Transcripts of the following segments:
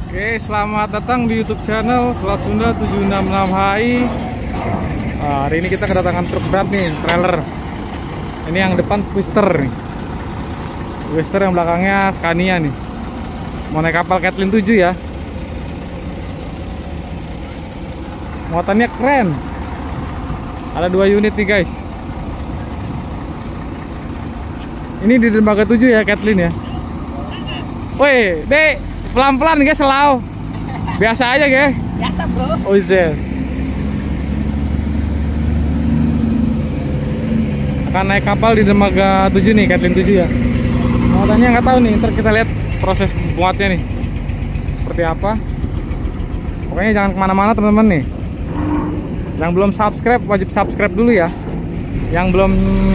Oke, selamat datang di YouTube channel Selat Sunda 766 HI. Hari ini kita kedatangan truk berat nih, trailer. Ini yang depan Twister nih. Twister yang belakangnya Scania nih. Mau naik kapal Catlin 7 ya. Muatannya keren. Ada 2 unit nih guys. Ini di dermaga 7 ya Catlin ya. Woi, Dek. Pelan-pelan guys, selau. Biasa aja guys. Biasa bro. Oh iya. Akan naik kapal di dermaga 7 nih, Catlin 7 ya. Muatannya nggak tahu nih, ntar kita lihat proses muatnya nih seperti apa. Pokoknya jangan kemana-mana teman-teman nih. Yang belum subscribe wajib subscribe dulu ya. Yang belum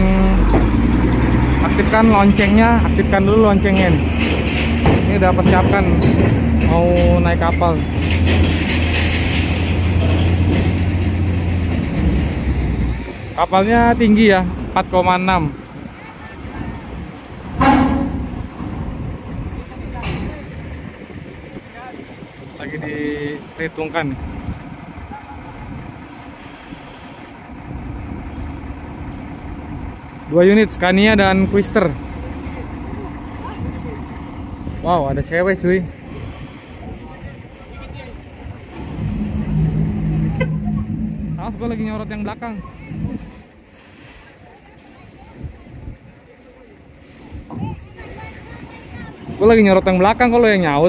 aktifkan loncengnya, aktifkan dulu loncengnya nih. Ini udah persiapkan mau naik kapal. Kapalnya tinggi ya, 4,6. Lagi diperhitungkan. Dua unit Scania dan Twister. Wow, ada cewek cuy. Awas, gue lagi nyorot yang belakang. Gue lagi nyorot yang belakang, kalau yang nyaut.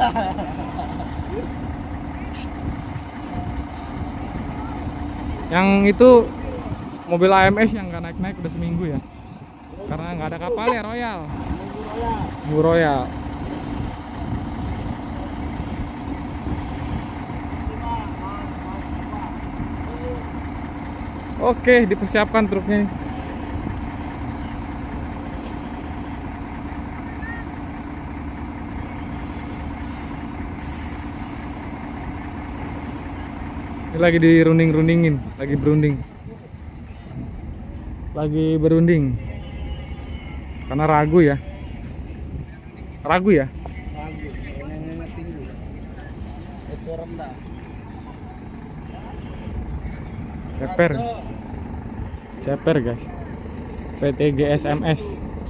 Yang itu mobil AMS yang nggak naik-naik udah seminggu ya. Karena nggak ada kapal ya, Royal. Bu Royal. Oke, dipersiapkan truknya. Ini lagi dirunding-rundingin, lagi berunding. Lagi berunding. Karena ragu ya. Ragu ya? Ragu, soalnya tinggi. Itu rendah. Ceper guys. VTG SMS.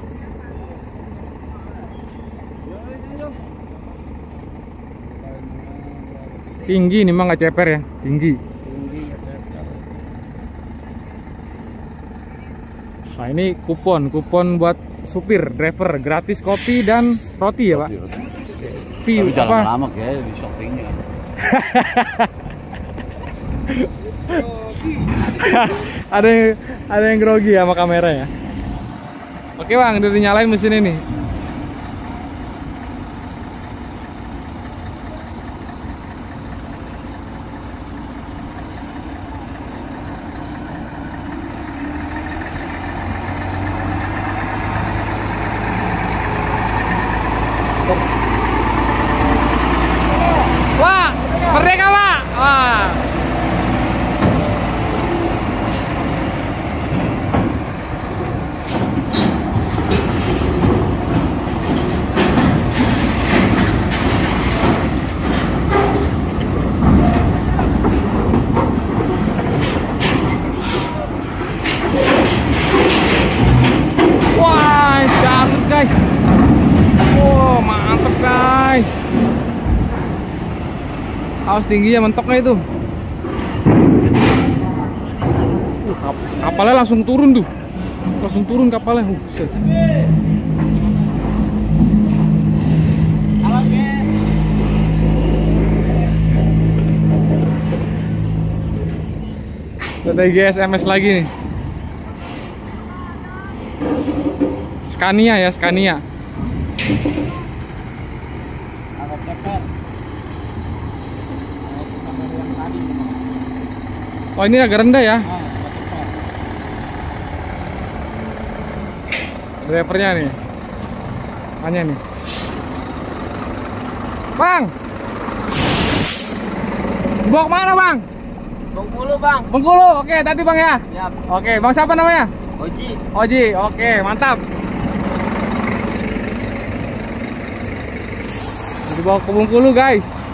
Tinggi nih mah nggak ceper ya, tinggi. Nah ini kupon buat supir, driver, gratis kopi dan roti ya Pak. Tapi jangan lama kayak di shoppingnya. ada yang grogi sama kamera ya. Oke Bang, udah dinyalain mesin ini. Wah, merdeka Pak. Wah. Wow, mantep guys. Awas tingginya mentoknya itu. Kapalnya langsung turun tuh. Langsung turun kapalnya. Set. Halo guys. VTG SMS lagi nih. Scania ya, Scania. Oh ini agak rendah ya. Drivernya nih. Hanya nih. Bang. Bawa kemana Bang? Bengkulu Bang. Bengkulu, oke tadi Bang ya. Siap. Oke, Bang siapa namanya? Oji. Oji, oke mantap. Dibawa ke Bengkulu guys.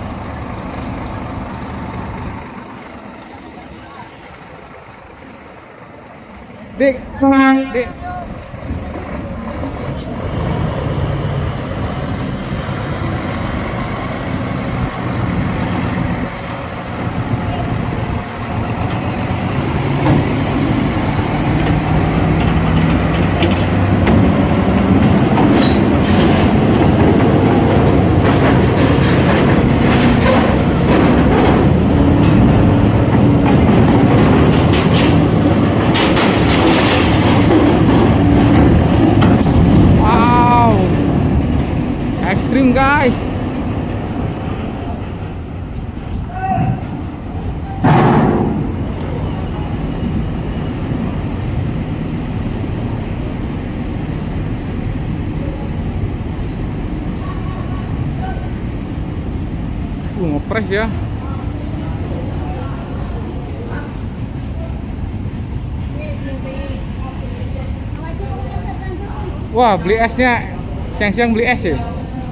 Dik. Dik. Ekstrim guys. Ngepres ya. Wah, beli esnya siang-siang beli es ya.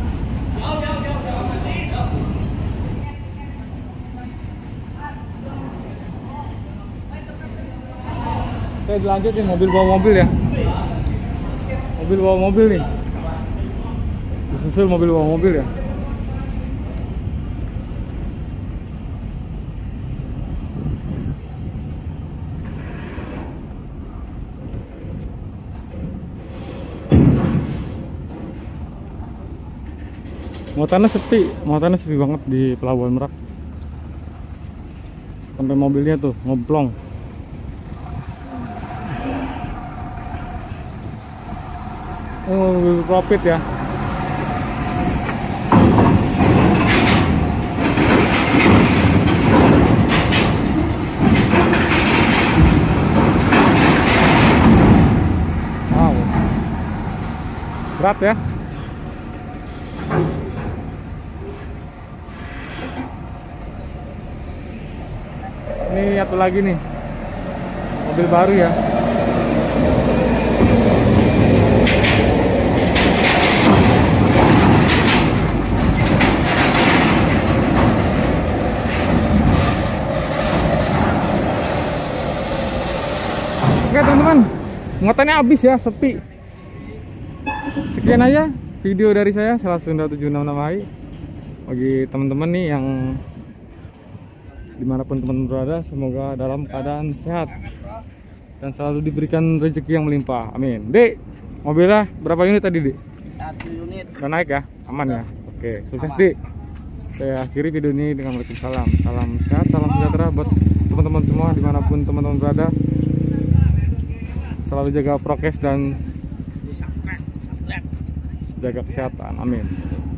Oke, dilanjutin mobil bawa mobil ya. Mobil bawa mobil nih. Disusul mobil bawa mobil ya. Muatannya sepi banget di Pelabuhan Merak. Sampai mobilnya tuh ngomplong. Mobil profit ya. Wow, berat ya. Ini satu lagi nih, mobil baru ya. Oke teman-teman, muatannya habis ya, sepi. Sekian aja video dari saya, Salah Sunda 76 Namai. Bagi teman-teman nih yang dimanapun teman-teman berada, semoga dalam keadaan sehat dan selalu diberikan rezeki yang melimpah. Amin. Dek, mobilnya berapa unit tadi, Dek? 1 unit. Udah naik ya? Aman ya? Oke, sukses, Dek. Saya akhiri video ini dengan Waalaikumsalam. Salam sehat, salam sejahtera buat teman-teman semua dimanapun teman-teman berada. Selalu jaga prokes dan jaga kesehatan. Amin.